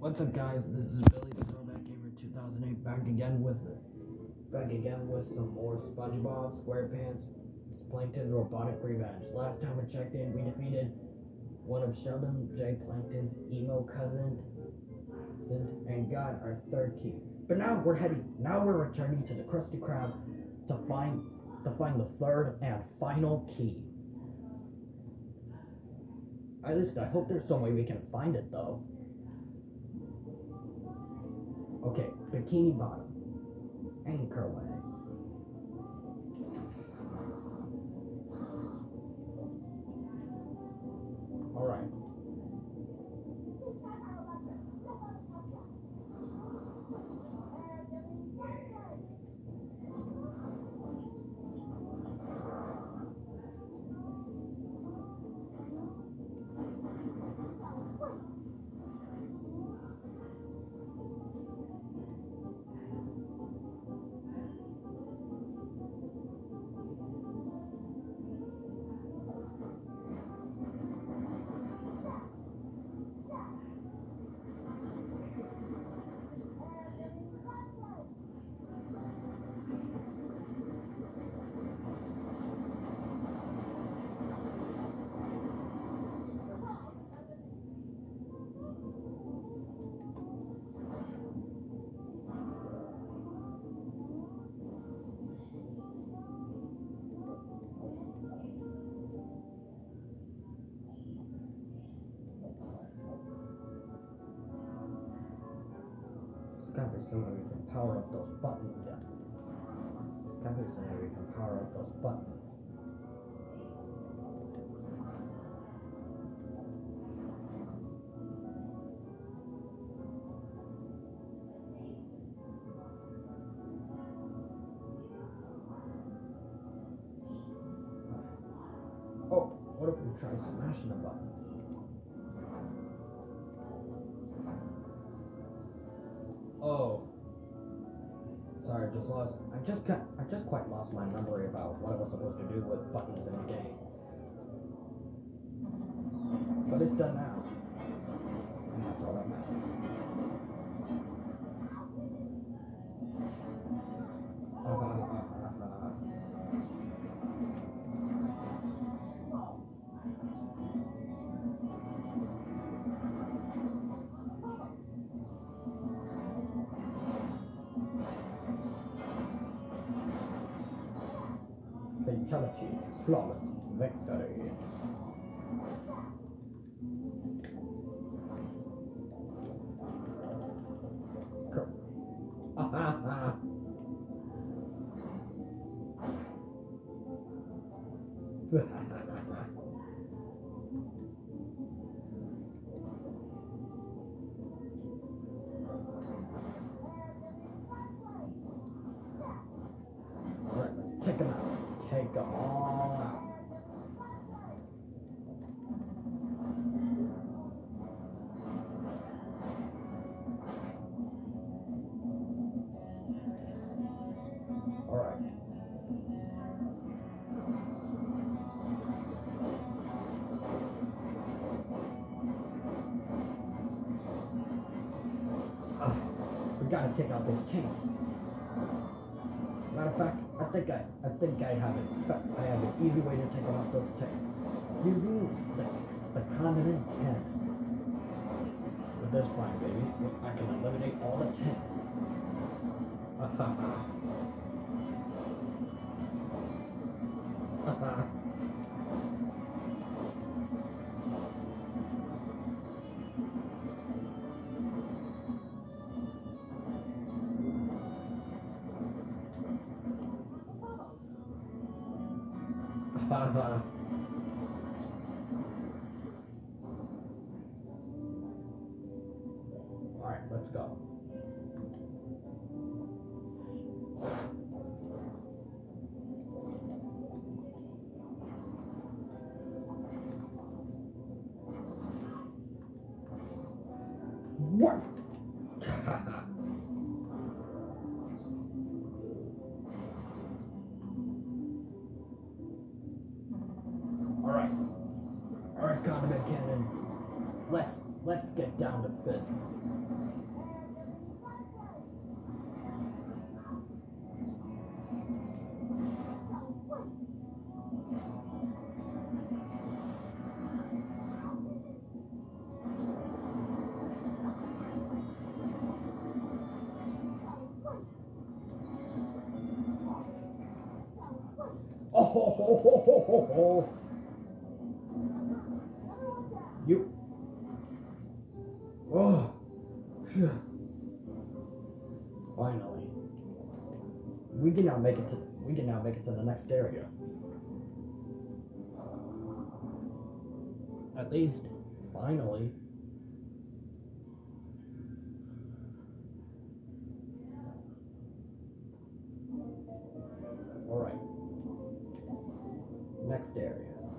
What's up, guys? This is Billy the Throwback Gamer 2008 back again with some more SpongeBob SquarePants Plankton's Robotic Revenge. Last time we checked in, we defeated one of Sheldon J. Plankton's emo cousin and got our third key. But now we're returning to the Krusty Krab to find the third and final key. At least I hope there's some way we can find it though. Okay, Bikini Bottom. Anchor Way. Alright. There's gotta be some way we can power up those buttons yet. There's gotta be some way we can power up those buttons. Oh, what if we try smashing a button? Oh, sorry, I just quite lost my memory about what I was supposed to do with buttons in the game. But it's done now, and that's all that matters. Fatality, flawless victory. Cool. Alright, let's take them out. Take them all out. Alright. We gotta take out those tanks. Matter of fact, I think I have an easy way to take out those tanks. Using the condiment cannon. With this fine, baby, I can eliminate all the tanks. Alright, let's go. What? Alright, condiment cannon. Let's Let's get down to business. Oh, ho, ho, ho, ho, ho, ho. You. Oh. Phew. Finally. We can now make it to the next area. At least, finally. Alright. Next area.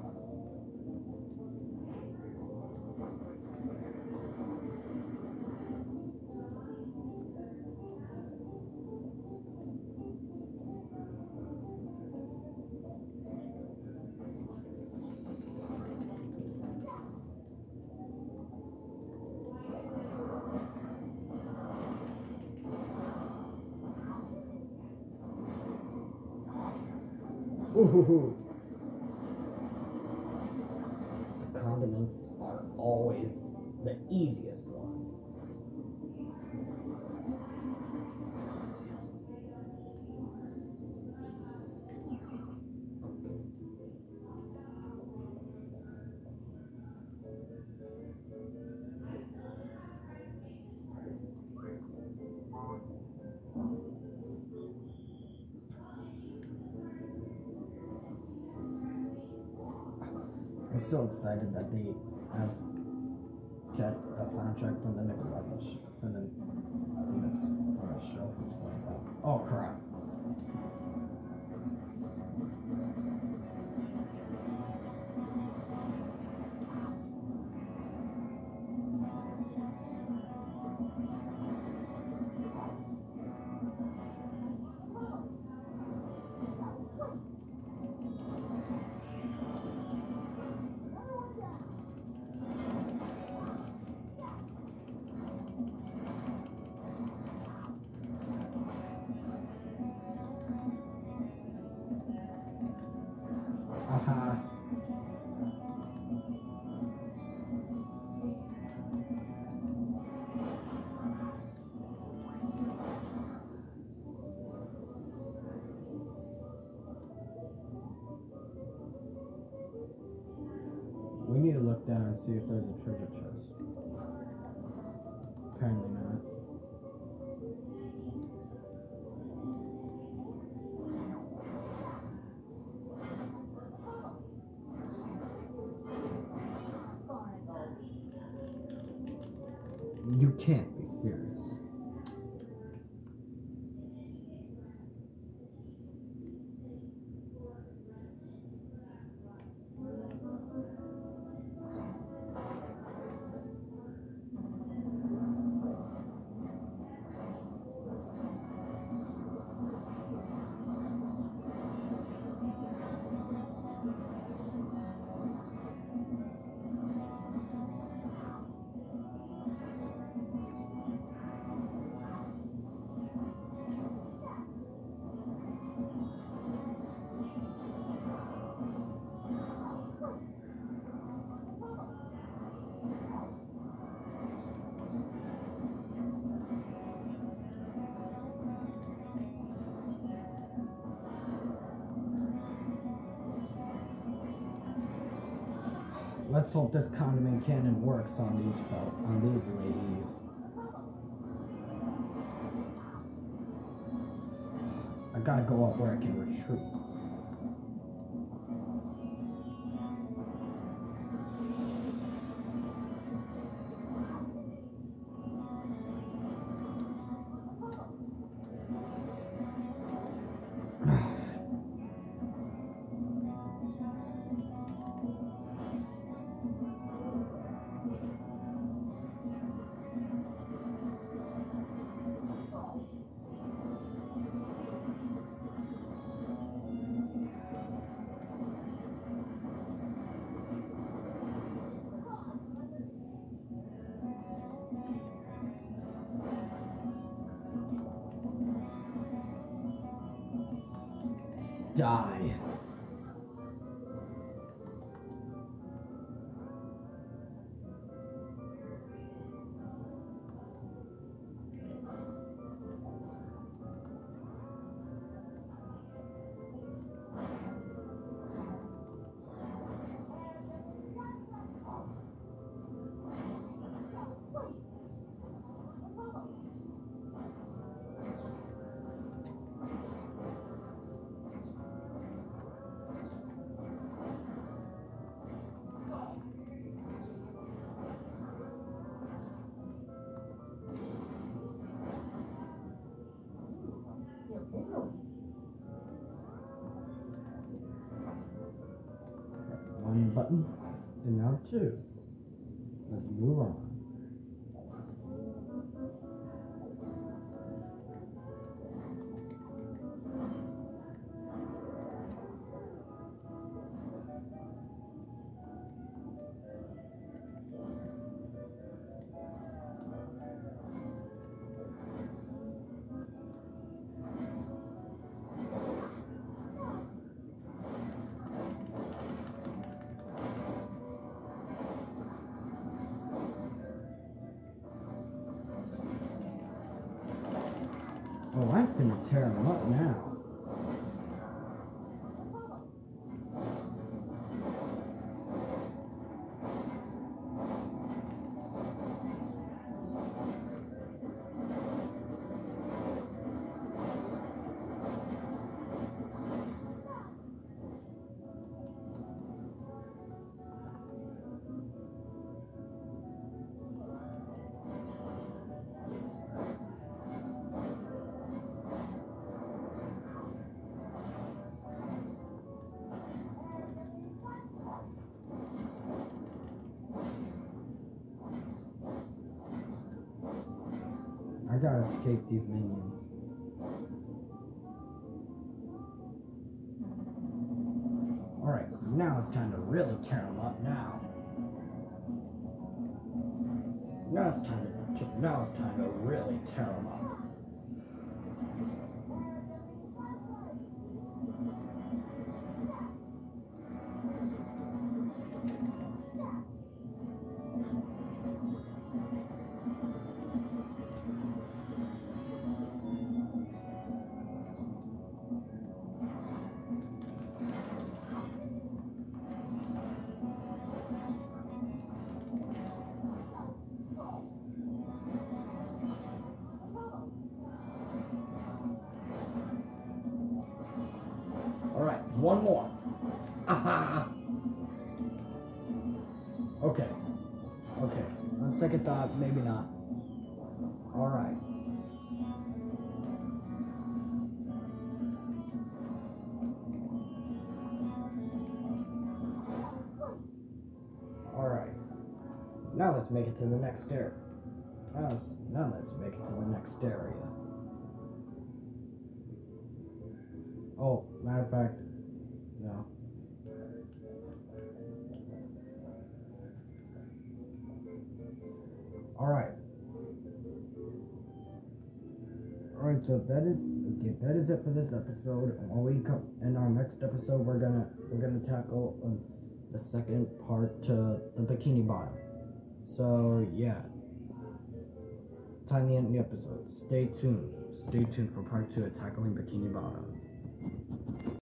Ooh. The condiments are always the easiest one. I'm so excited that they have kept the soundtrack from the Nickelodeon from the show. Oh crap. We need to look down and see if there's a treasure chest. Apparently not. You can't be serious. Let's hope this condiment cannon works on these ladies. I gotta go up where I can retreat. Die. One button, and now two. Let's move on. Oh, I'm gonna tear him up now. I gotta escape these minions. Alright, now it's time to really tear them up now. Now it's time to really tear them up. Alright, one more. Aha! Okay. Okay. On second thought, maybe not. Alright. Alright. Now let's make it to the next area. Now let's make it to the next area. Oh, matter of fact, no. Alright. Alright, so that is it for this episode. In our next episode we're gonna tackle the second part to the Bikini Bottom. So yeah. Time to end the episode. Stay tuned. Stay tuned for part 2 of tackling Bikini Bottom.